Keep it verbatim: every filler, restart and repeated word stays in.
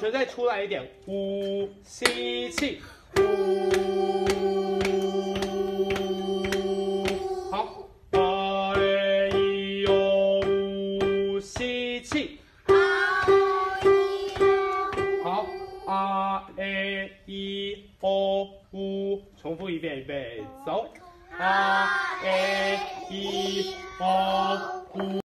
学再出来一点，呼，吸气，呼。好，啊哎咿哟呼，吸气。好，啊哎咿哦呼，重复一遍，预备走。啊哎咿哦呼。